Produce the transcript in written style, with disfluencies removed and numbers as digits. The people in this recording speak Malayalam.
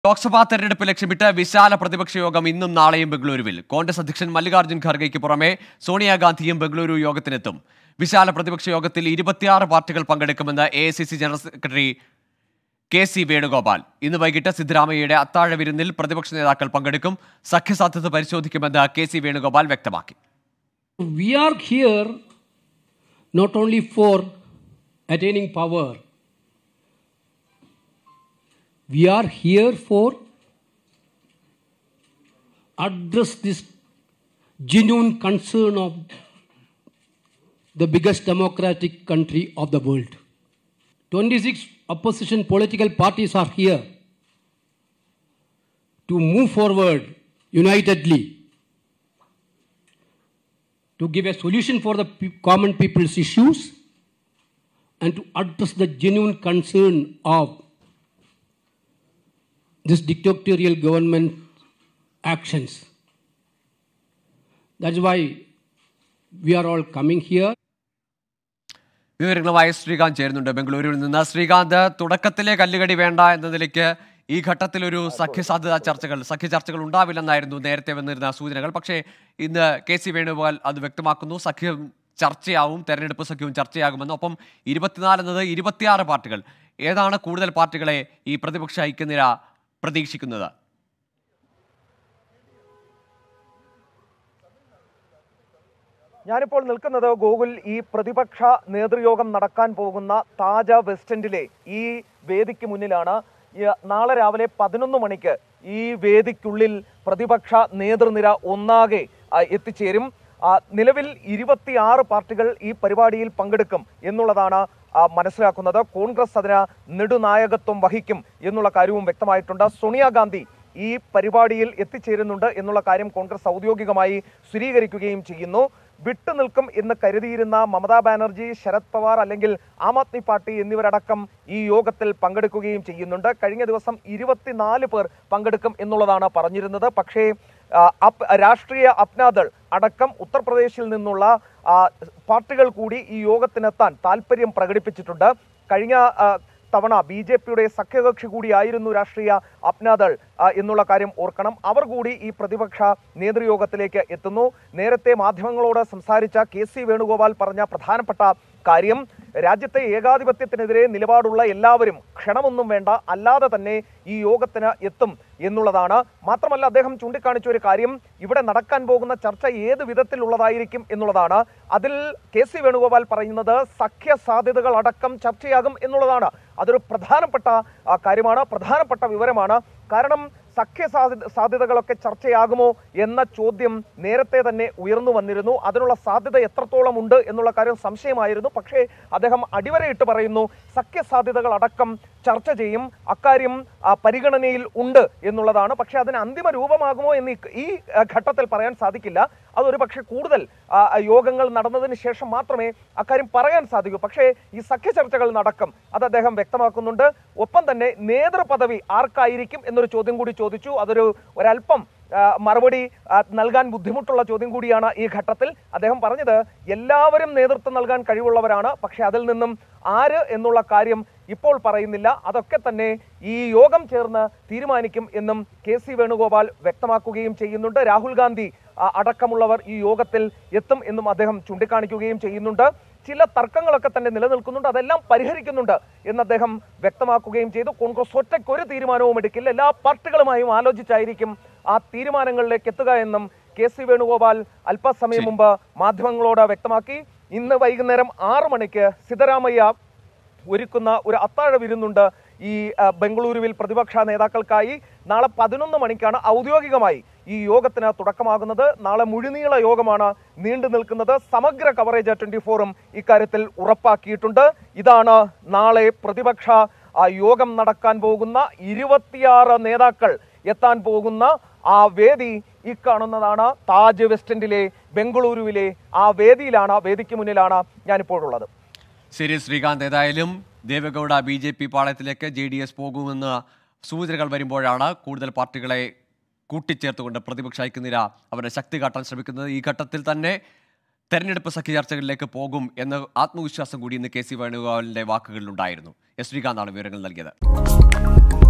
ലോക്സഭാ തെരഞ്ഞെടുപ്പ് ലക്ഷ്യമിട്ട് വിശാല പ്രതിപക്ഷ യോഗം ഇന്നും നാളെയും ബംഗളൂരുവിൽ. കോൺഗ്രസ് അധ്യക്ഷൻ മല്ലികാർജ്ജുൻ ഖർഗെയ്ക്ക് പുറമെ സോണിയാഗാന്ധിയും ബംഗളൂരു യോഗത്തിനെത്തും. വിശാല പ്രതിപക്ഷ യോഗത്തിൽ 26 പാർട്ടികൾ പങ്കെടുക്കുമെന്ന് AICC general secretary KC Venugopal. ഇന്ന് വൈകിട്ട് സിദ്ധരാമയ്യയുടെ അത്താഴ വിരുന്നിൽ പ്രതിപക്ഷ നേതാക്കൾ പങ്കെടുക്കും. സഖ്യസാധ്യത പരിശോധിക്കുമെന്ന് KC വേണുഗോപാൽ വ്യക്തമാക്കി. We are here not only for attaining power. We are here for address this genuine concern of the biggest democratic country of the world. 26 opposition political parties are here to move forward unitedly to give a solution for the common people's issues and to address the genuine concern of this dictatorial government actions. That's why we are all coming here. വിവരങ്ങളുമായി ശ്രീകാന്ത് ചേരുന്നുണ്ട് ബംഗളൂരുവിൽ നിന്ന്. ശ്രീകാന്ത്, തുടക്കത്തിലെ കല്ലുകടി വേണ്ട എന്ന നിലയ്ക്ക് ഈ ഘട്ടത്തിലൊരു സഖ്യ ചർച്ചകൾ ഉണ്ടാവില്ലെന്നായിരുന്നു നേരത്തെ വന്നിരുന്ന സൂചനകൾ. പക്ഷേ ഇന്ന് KC വേണുഗോപാൽ അത് വ്യക്തമാക്കുന്നു. സഖ്യം ചർച്ചയാവും, തെരഞ്ഞെടുപ്പ് സഖ്യവും ചർച്ചയാകുമെന്ന്. ഒപ്പം 24 എന്നത് 26 പാർട്ടികൾ. ഏതാണ് കൂടുതൽ പാർട്ടികളെ ഈ പ്രതിപക്ഷ ഐക്യനിര പ്രതീക്ഷിക്കുന്നത്? ഞാനിപ്പോൾ നിൽക്കുന്നത് ഗോകുൽ ഈ പ്രതിപക്ഷ നേതൃയോഗം നടക്കാൻ പോകുന്ന താജ വെസ്റ്റ് എൻഡിലെ ഈ വേദിക്ക് മുന്നിലാണ്. നാളെ രാവിലെ 11 മണിക്ക് ഈ വേദിക്കുള്ളിൽ പ്രതിപക്ഷ നേതൃനിര ഒന്നാകെ എത്തിച്ചേരും. നിലവിൽ 26 പാർട്ടികൾ ഈ പരിപാടിയിൽ പങ്കെടുക്കും എന്നുള്ളതാണ് മനസ്സിലാക്കുന്നത്. കോൺഗ്രസ് അതിന് നെടുനായകത്വം വഹിക്കും എന്നുള്ള കാര്യവും വ്യക്തമായിട്ടുണ്ട്. സോണിയാഗാന്ധി ഈ പരിപാടിയിൽ എത്തിച്ചേരുന്നുണ്ട് എന്നുള്ള കാര്യം കോൺഗ്രസ് ഔദ്യോഗികമായി സ്ഥിരീകരിക്കുകയും ചെയ്യുന്നു. വിട്ടുനിൽക്കും എന്ന് കരുതിയിരുന്ന മമതാ ബാനർജി, ശരത് പവാർ അല്ലെങ്കിൽ ആം ആദ്മി പാർട്ടി എന്നിവരടക്കം ഈ യോഗത്തിൽ പങ്കെടുക്കുകയും ചെയ്യുന്നുണ്ട്. കഴിഞ്ഞ ദിവസം 24 പേർ പങ്കെടുക്കും എന്നുള്ളതാണ് പറഞ്ഞിരുന്നത്. പക്ഷേ രാഷ്ട്രീയ അപ്നാദൾ അടക്കം ഉത്തർപ്രദേശിൽ നിന്നുള്ള പാർട്ടികൾ കൂടി ഈ യോഗത്തിനെത്താൻ താല്പര്യം പ്രകടിപ്പിച്ചിട്ടുണ്ട്. കഴിഞ്ഞ തവണ BJPയുടെ സഖ്യകക്ഷി കൂടിയായിരുന്നു രാഷ്ട്രീയ അപ്നാദൾ എന്നുള്ള കാര്യം ഓർക്കണം. അവർ കൂടി ഈ പ്രതിപക്ഷ നേതൃയോഗത്തിലേക്ക് എത്തുന്നു. നേരത്തെ മാധ്യമങ്ങളോട് സംസാരിച്ച KC വേണുഗോപാൽ പറഞ്ഞ പ്രധാനപ്പെട്ട കാര്യം, രാജ്യത്തെ ഏകാധിപത്യത്തിനെതിരെ നിലപാടുള്ള എല്ലാവരും ക്ഷണമൊന്നും വേണ്ട, അല്ലാതെ തന്നെ ഈ യോഗത്തിന് എത്തും എന്നുള്ളതാണ്. മാത്രമല്ല അദ്ദേഹം ചൂണ്ടിക്കാണിച്ച ഒരു കാര്യം, ഇവിടെ നടക്കാൻ പോകുന്ന ചർച്ച ഏത് വിധത്തിലുള്ളതായിരിക്കും എന്നുള്ളതാണ്. അതിൽ KC വേണുഗോപാൽ പറയുന്നത് സഖ്യ സാധ്യതകൾ അടക്കം ചർച്ചയാകും എന്നുള്ളതാണ്. അതൊരു പ്രധാനപ്പെട്ട കാര്യമാണ്, പ്രധാനപ്പെട്ട വിവരമാണ്. കാരണം സഖ്യ സാധ്യതകളൊക്കെ ചർച്ചയാകുമോ എന്ന ചോദ്യം നേരത്തെ തന്നെ ഉയർന്നു വന്നിരുന്നു. അതിനുള്ള സാധ്യത എത്രത്തോളം ഉണ്ട് എന്നുള്ള കാര്യം സംശയമായിരുന്നു. പക്ഷേ അദ്ദേഹം അടിവരയിട്ട് പറയുന്നു സഖ്യ സാധ്യതകൾ അടക്കം ചർച്ച ചെയ്യും, അക്കാര്യം പരിഗണനയിൽ ഉണ്ട് എന്നുള്ളതാണ്. പക്ഷെ അതിന് അന്തിമ രൂപമാകുമോ എന്ന് ഈ ഘട്ടത്തിൽ പറയാൻ സാധിക്കില്ല. അതൊരു പക്ഷേ കൂടുതൽ യോഗങ്ങൾ നടന്നതിന് ശേഷം മാത്രമേ അക്കാര്യം പറയാൻ സാധിക്കൂ. പക്ഷേ ഈ സഖ്യ ചർച്ചകൾ നടക്കും, അത് അദ്ദേഹം വ്യക്തമാക്കുന്നുണ്ട്. ഒപ്പം തന്നെ നേതൃപദവി ആർക്കായിരിക്കും എന്നൊരു ചോദ്യം കൂടി ചോദിച്ചു. അതൊരു ഒരല്പം മറുപടി നൽകാൻ ബുദ്ധിമുട്ടുള്ള ചോദ്യം കൂടിയാണ് ഈ ഘട്ടത്തിൽ. അദ്ദേഹം പറഞ്ഞത് എല്ലാവരും നേതൃത്വം നൽകാൻ കഴിവുള്ളവരാണ്, പക്ഷെ അതിൽ നിന്നും ആര് എന്നുള്ള കാര്യം ഇപ്പോൾ പറയുന്നില്ല, അതൊക്കെ തന്നെ ഈ യോഗം ചേർന്ന് തീരുമാനിക്കും എന്നും KC വേണുഗോപാൽ വ്യക്തമാക്കുകയും ചെയ്യുന്നുണ്ട്. രാഹുൽ ഗാന്ധി അടക്കമുള്ളവർ ഈ യോഗത്തിൽ എത്തും എന്നും അദ്ദേഹം ചൂണ്ടിക്കാണിക്കുകയും ചെയ്യുന്നുണ്ട്. ചില തർക്കങ്ങളൊക്കെ തന്നെ നിലനിൽക്കുന്നുണ്ട്, അതെല്ലാം പരിഹരിക്കുന്നുണ്ട് എന്ന് അദ്ദേഹം വ്യക്തമാക്കുകയും ചെയ്തു. കോൺഗ്രസ് ഒറ്റയ്ക്കൊരു തീരുമാനവും എടുക്കില്ല, എല്ലാ പാർട്ടികളുമായും ആലോചിച്ചായിരിക്കും ആ തീരുമാനങ്ങളിലേക്ക് എത്തുക എന്നും KC വേണുഗോപാൽ അല്പസമയം മുമ്പ് മാധ്യമങ്ങളോട് വ്യക്തമാക്കി. ഇന്ന് വൈകുന്നേരം 6 മണിക്ക് സിദ്ധരാമയ്യ ഒരുക്കുന്ന ഒരു അത്താഴ വിരുന്നുണ്ട് ഈ ബംഗളൂരുവിൽ പ്രതിപക്ഷ നേതാക്കൾക്കായി. നാളെ 11 മണിക്കാണ് ഔദ്യോഗികമായി ഈ യോഗത്തിന് തുടക്കമാകുന്നത്. നാളെ മുഴുനീള യോഗമാണ് നീണ്ടു നിൽക്കുന്നത്. സമഗ്ര കവറേജ് 24ഉം ഇക്കാര്യത്തിൽ ഉറപ്പാക്കിയിട്ടുണ്ട്. ഇതാണ് നാളെ പ്രതിപക്ഷ യോഗം നടക്കാൻ പോകുന്ന 26 നേതാക്കൾ എത്താൻ പോകുന്ന ആ വേദി. ഈ കാണുന്നതാണ് താജ് വെസ്റ്റ് എൻഡിലെ ബംഗളൂരുവിലെ ആ വേദിക്ക് മുന്നിലാണ് ഞാനിപ്പോഴുള്ളത്. ശരി ശ്രീകാന്ത്, ഏതായാലും ദേവഗൌഡ BJP പാളയത്തിലേക്ക് JDS പോകുമെന്ന് സൂചനകൾ വരുമ്പോഴാണ് കൂടുതൽ പാർട്ടികളെ കൂട്ടിച്ചേർത്തുകൊണ്ട് പ്രതിപക്ഷ ഐക്യനിര അവരുടെ ശക്തി കാട്ടാൻ ശ്രമിക്കുന്നത്. ഈ ഘട്ടത്തിൽ തന്നെ തെരഞ്ഞെടുപ്പ് സഖ്യ ചർച്ചകളിലേക്ക് പോകും എന്ന ആത്മവിശ്വാസം കൂടി ഇന്ന് KC വേണുഗോപാലിന്റെ വാക്കുകളിലുണ്ടായിരുന്നു. ശ്രീകാന്താണ് വിവരങ്ങൾ നൽകിയത്.